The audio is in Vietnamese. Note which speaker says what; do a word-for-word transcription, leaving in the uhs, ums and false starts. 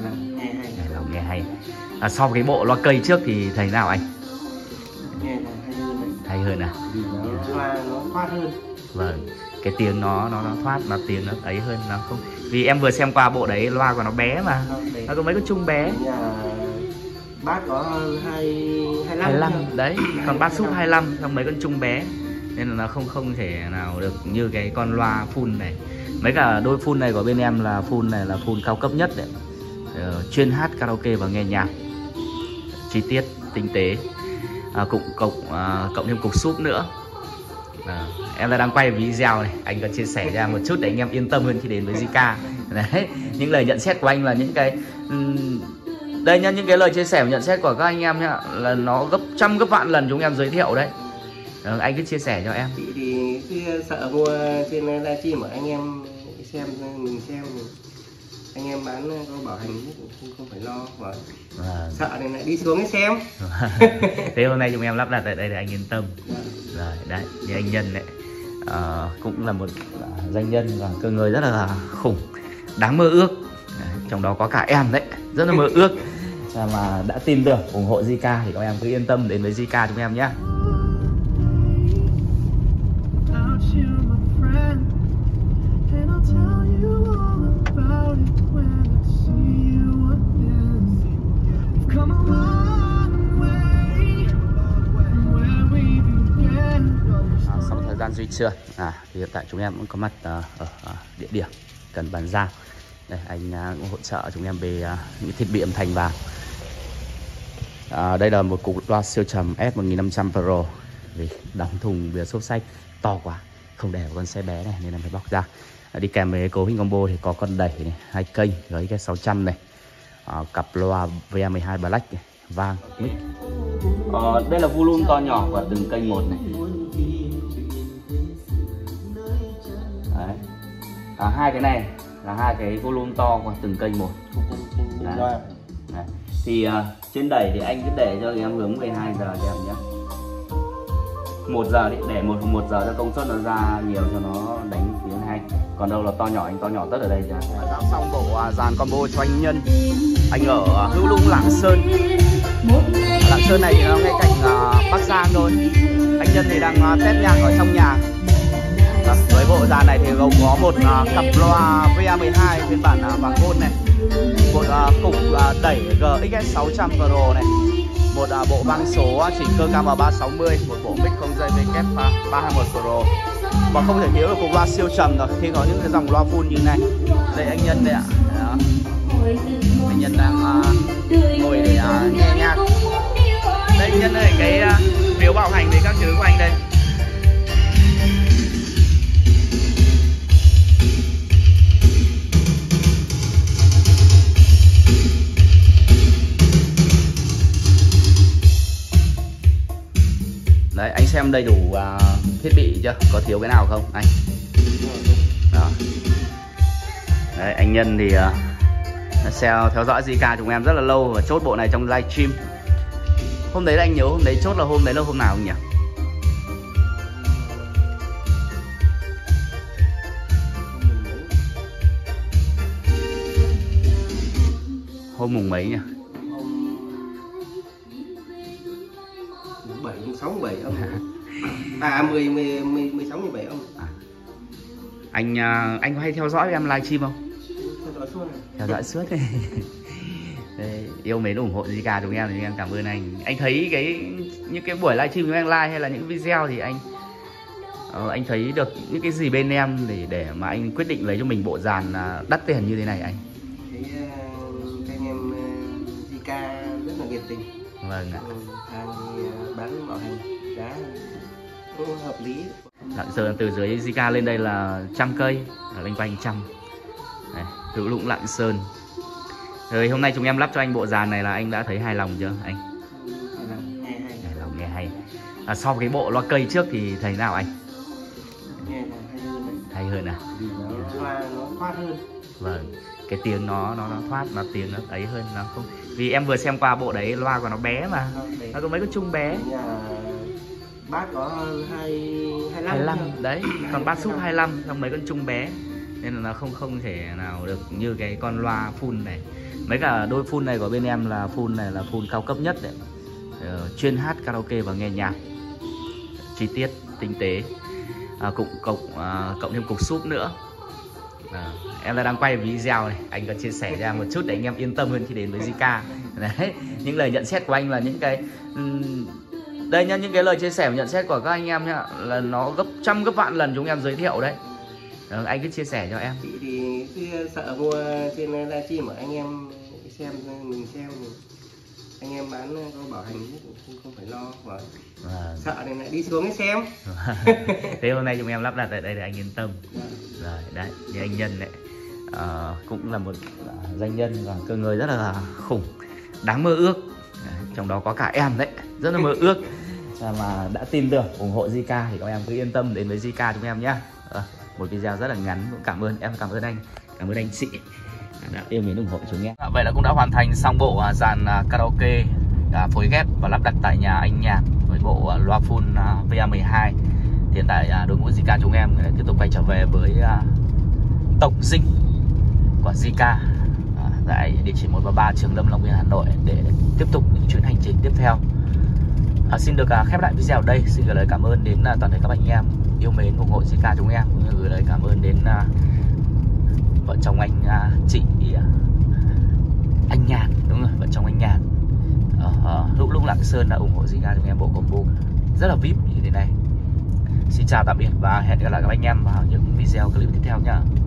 Speaker 1: Nghe hay.
Speaker 2: Hài lòng, nghe hay. À, so với cái bộ loa cây trước thì thấy nào anh?
Speaker 1: Nghe là hay hơn đấy.
Speaker 2: Hay hơn à?
Speaker 1: Vì nó loa nó thoát hơn.
Speaker 2: Vâng, cái tiếng nó nó nó thoát, nó tiếng nó ấy hơn, nó không. Vì em vừa xem qua bộ đấy, loa của nó bé mà, nó có mấy cái chung bé.
Speaker 1: Nhà bát có hai hai
Speaker 2: lăm đấy, còn bát súp hai mươi lăm, xong mấy con chung bé, nên là nó không không thể nào được như cái con loa full này. Mấy cả đôi full này của bên em là full này là full cao cấp nhất đấy, ờ, chuyên hát karaoke và nghe nhạc chi tiết tinh tế, à, cũng cộng à, cộng thêm cục súp nữa. À, em đang quay video này, anh có chia sẻ ra một chút để anh em yên tâm hơn khi đến với Zika. Đấy, những lời nhận xét của anh là những cái um, đây nhá, những cái lời chia sẻ và nhận xét của các anh em nhá, là nó gấp trăm gấp vạn lần chúng em giới thiệu đấy. Ờ, anh cứ chia sẻ cho em.
Speaker 1: Chị thì cứ sợ mua trên livestream mà anh em xem mình xem mình, anh em bán có bảo hành không, không phải lo mà à. Sợ này lại đi xuống cái xem.
Speaker 2: Thế hôm nay chúng em lắp đặt tại đây để anh yên tâm. Rồi đấy, như anh Nhân đấy, à, cũng là một doanh nhân và cơ người rất là khủng, đáng mơ ước. Đấy, trong đó có cả em đấy, rất là mơ ước mà đã tin tưởng ủng hộ Zika thì các em cứ yên tâm đến với Zika chúng em nhé. Sau thời gian duy trì, à, thì hiện tại chúng em cũng có mặt uh, ở uh, địa điểm cần bàn giao. Đây, anh uh, cũng hỗ trợ chúng em về uh, những thiết bị âm thanh vào. À, đây là một cục loa siêu trầm S một nghìn năm trăm Pro. Vì đóng thùng bìa xốp xách to quá, không để vào con xe bé này nên là phải bóc ra. À, đi kèm với cấu hình combo thì có con đẩy này, hai kênh với cái sáu trăm này, à, cặp loa V mười hai Black này, vang, mic. À, đây là volume to nhỏ của từng kênh một này. Đấy. À, hai cái này là hai cái volume to của từng kênh một. Đấy. Đấy. Thì uh, trên đẩy thì anh cứ để cho em hướng mười hai giờ cho em nhé. Một giờ đi, để một một giờ cho công suất nó ra nhiều cho nó đánh tiếng hay. Còn đâu là to nhỏ, anh to nhỏ tất ở đây cho. Đã xong bộ uh, dàn combo cho anh Nhân. Anh ở uh, Hữu Lũng, Lạng Sơn. Lạng Sơn này thì nó ngay cạnh uh, Bắc Giang thôi. Anh Nhân thì đang uh, test nhạc ở trong nhà. À, với bộ dàn này thì gồm có một uh, cặp loa V mười hai phiên bản uh, vàng gold này, một uh, cục uh, đẩy G X S sáu trăm Pro này, một uh, bộ vang số uh, chỉnh cơ K M ba sáu mươi, một bộ mic không dây W ba hai mốt Pro. Và không thể thiếu được cục loa siêu trầm rồi khi có những cái dòng loa full như này. Đây anh Nhân đây ạ. Đó. Anh Nhân đang uh, ngồi để uh, nghe nhạc. Đây anh Nhân đây, cái uh, phiếu bảo hành với các thứ của anh đây. Đấy, anh xem đầy đủ uh, thiết bị chưa? Có thiếu cái nào không anh? Đó. Đấy, anh Nhân thì uh, theo, theo dõi Zika chúng em rất là lâu và chốt bộ này trong livestream. Hôm đấy là anh nhớ hôm đấy chốt là hôm đấy là hôm nào không nhỉ? Hôm mùng mấy nhỉ?
Speaker 1: bảy, sáu, bảy ông. À mười, mười, mười, mười sáu, mười bảy ông. À.
Speaker 2: Anh uh, anh có hay theo dõi em livestream không?
Speaker 1: Theo dõi suốt này.
Speaker 2: Theo dõi suốt này. Đây, yêu mến ủng hộ Zika chúng em thì em cảm ơn anh. Anh thấy cái những cái buổi livestream của anh live hay là những video thì anh uh, anh thấy được những cái gì bên em để để mà anh quyết định lấy cho mình bộ dàn uh, đắt tiền như thế này anh?
Speaker 1: Thấy uh, anh em uh, Zika rất là nhiệt tình.
Speaker 2: Vâng ạ.
Speaker 1: Hàng bán bảo hành giá cũng hợp lý.
Speaker 2: Lạng Sơn từ dưới Zika lên đây là trăm cây, ở loanh quanh trăm. Đây, Hữu Lũng, Lạng Sơn. Rồi hôm nay chúng em lắp cho anh bộ dàn này là anh đã thấy hài lòng chưa anh?
Speaker 1: Hài lòng, nghe hay.
Speaker 2: Hài lòng, nghe hay. À, so với cái bộ loa cây trước thì thấy nào anh?
Speaker 1: Nghe là hay hơn đấy.
Speaker 2: Hay hơn à?
Speaker 1: Vì nó loa nó thoát hơn.
Speaker 2: Vâng, cái tiếng nó nó nó thoát, nó tiếng nó ấy hơn, nó không. Vì em vừa xem qua bộ đấy, loa của nó bé mà, nó có mấy cái chung bé.
Speaker 1: Nhà bát có hai
Speaker 2: hai lăm đấy, còn bát súp hai lăm, xong mấy con chung bé, nên là nó không không thể nào được như cái con loa full này. Mấy cả đôi full này của bên em là full này là full cao cấp nhất đấy, uh, chuyên hát karaoke và nghe nhạc chi tiết tinh tế, à, cũng cộng à, cộng thêm cục súp nữa. À, em đang quay video này, anh có chia sẻ ra một chút để anh em yên tâm hơn khi đến với Zika. Đấy, những lời nhận xét của anh là những cái um, đây nhá, những cái lời chia sẻ và nhận xét của các anh em nhá, là nó gấp trăm gấp vạn lần chúng em giới thiệu đấy. Đó, anh cứ chia sẻ cho em.
Speaker 1: Chị thì cứ sợ mua trên livestream mà anh em xem, mình xem mình, anh em bán có bảo hành không, không phải lo mà à. Sợ này lại đi xuống cái xem.
Speaker 2: Thế hôm nay chúng em lắp đặt tại đây để anh yên tâm. Rồi đấy, như anh Nhân đấy, à, cũng là một doanh nhân và cơ người rất là khủng, đáng mơ ước. Trong đó có cả em đấy, rất là mơ ước mà đã tin tưởng ủng hộ Zika thì các em cứ yên tâm đến với Zika chúng em nhá. À, một video rất là ngắn, cũng cảm ơn em, cảm ơn anh, cảm ơn anh chị đã yêu mến ủng hộ chúng em. Vậy là cũng đã hoàn thành xong bộ uh, dàn uh, karaoke uh, phối ghép và lắp đặt tại nhà anh Nhàn với bộ uh, loa full uh, V A mười hai. Hiện tại uh, đội ngũ Zika chúng em uh, tiếp tục quay trở về với uh, tổng dinh của Zika uh, tại địa chỉ một ba ba Trường Lâm, Long Biên, Hà Nội để tiếp tục những chuyến hành trình tiếp theo. Uh, xin được uh, khép lại video ở đây. Xin gửi lời cảm ơn đến uh, toàn thể các anh em yêu mến ủng hộ Zika chúng em, cũng như gửi lời cảm ơn đến uh, vợ chồng anh uh, chị uh, anh Nhàn, đúng rồi, vợ chồng anh Nhàn ở uh, Hữu Lũng, Lạng Sơn đã ủng hộ Zika chúng em bộ combo rất là vi ai pi như thế này. Xin chào tạm biệt và hẹn gặp lại các anh em vào những video clip tiếp theo nhá.